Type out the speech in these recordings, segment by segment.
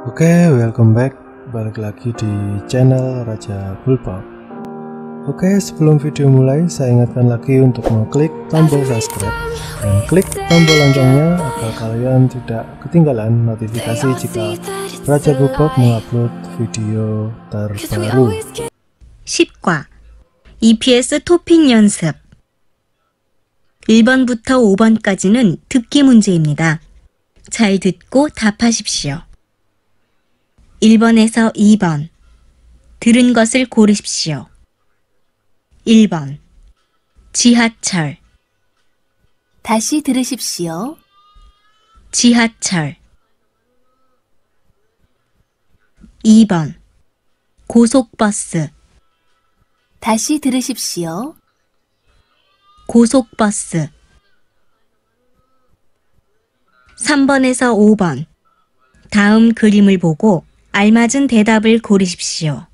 Oke, welcome back. Balik lagi di channel Raja Bulpop. Oke, sebelum video mulai, saya ingatkan lagi untuk mengklik tombol subscribe dan klik tombol loncengnya agar kalian tidak ketinggalan notifikasi jika Raja Bulpop mengupload video terbaru. 10과 EPS 토픽 연습 1번부터 5번까지는 듣기 문제입니다. 잘 듣고 답하십시오. 1번에서 2번 들은 것을 고르십시오. 1번 지하철 다시 들으십시오. 지하철 2번 고속버스 다시 들으십시오. 고속버스 3번에서 5번 다음 그림을 보고 알맞은 대답을 고르십시오.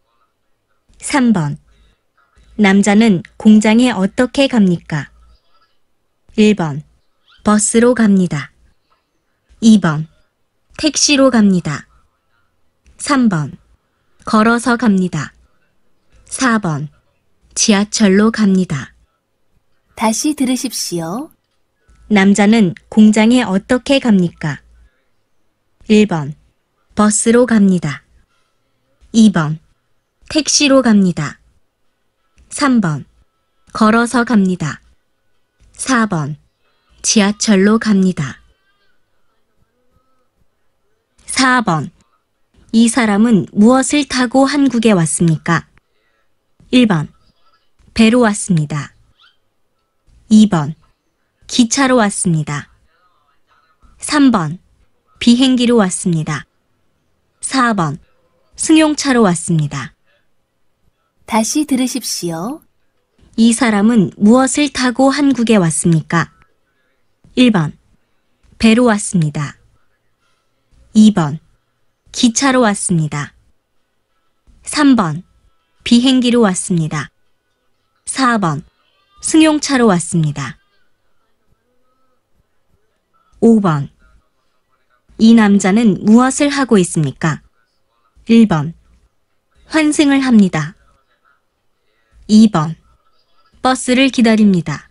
3번 남자는 공장에 어떻게 갑니까? 1번 버스로 갑니다. 2번 택시로 갑니다. 3번 걸어서 갑니다. 4번 지하철로 갑니다. 다시 들으십시오. 남자는 공장에 어떻게 갑니까? 1번 버스로 갑니다. 2번 택시로 갑니다. 3번 걸어서 갑니다. 4번 지하철로 갑니다. 4번 이 사람은 무엇을 타고 한국에 왔습니까? 1번 배로 왔습니다. 2번 기차로 왔습니다. 3번 비행기로 왔습니다. 4번 승용차로 왔습니다. 다시 들으십시오. 이 사람은 무엇을 타고 한국에 왔습니까? 1번 배로 왔습니다. 2번 기차로 왔습니다. 3번 비행기로 왔습니다. 4번 승용차로 왔습니다. 5번 이 남자는 무엇을 하고 있습니까? 1번 환승을 합니다. 2번 버스를 기다립니다.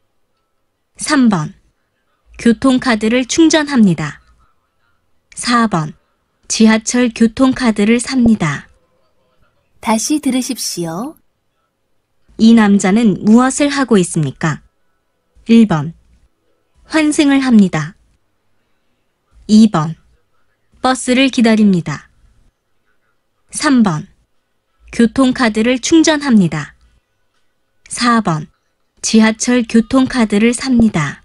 3번 교통카드를 충전합니다. 4번 지하철 교통카드를 삽니다. 다시 들으십시오. 이 남자는 무엇을 하고 있습니까? 1번 환승을 합니다. 2번 버스를 기다립니다. 3번 교통카드를 충전합니다. 4번 지하철 교통카드를 삽니다.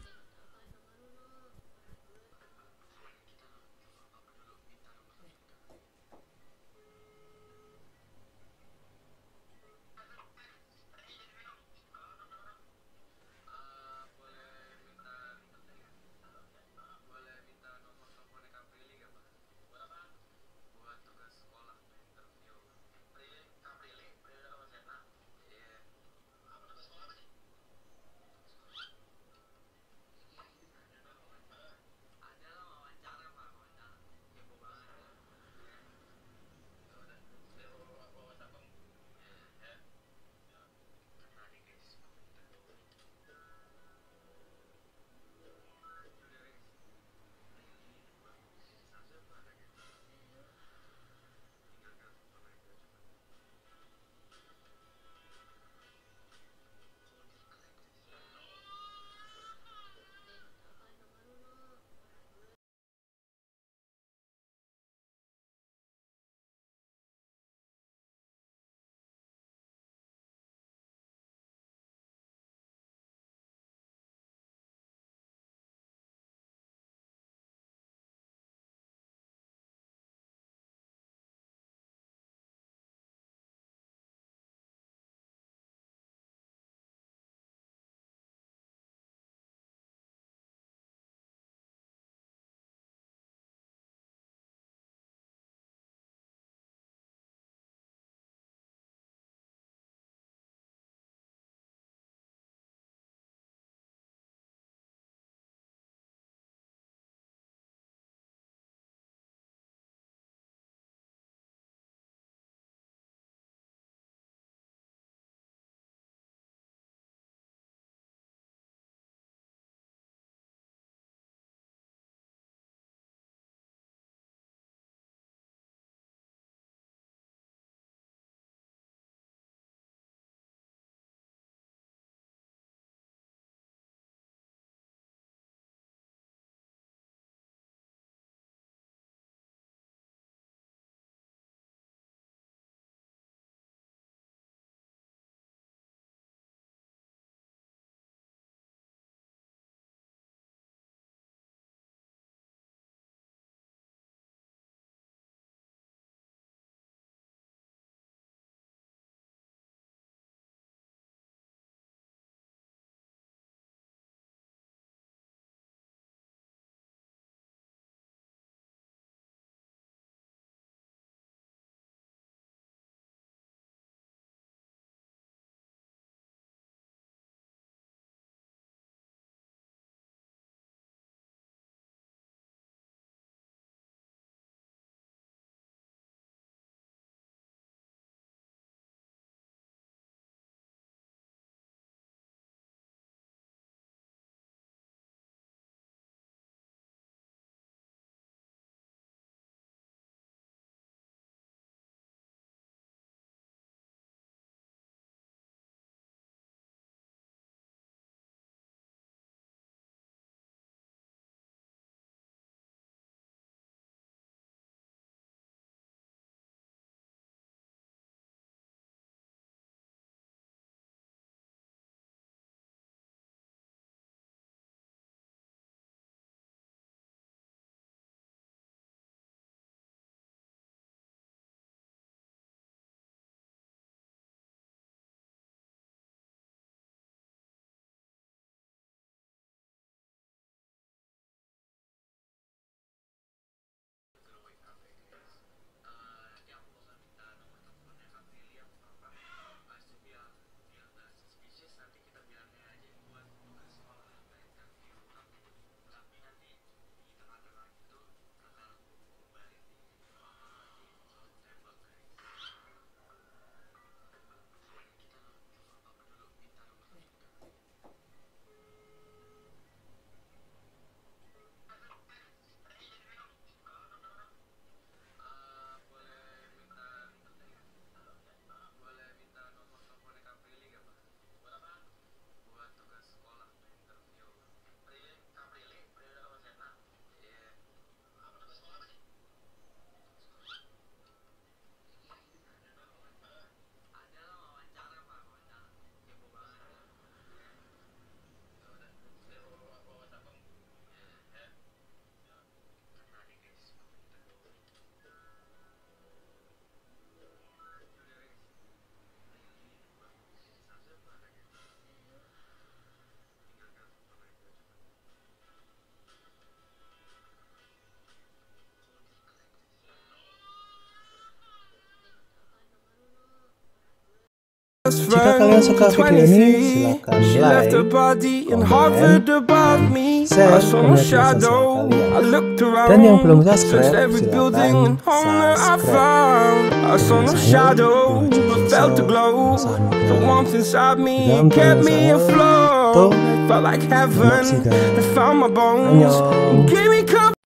Jika kalian suka video ini, silahkan like, komen, share ke media sosial kalian. Dan yang belum subscribe, silahkan subscribe. Annyeong.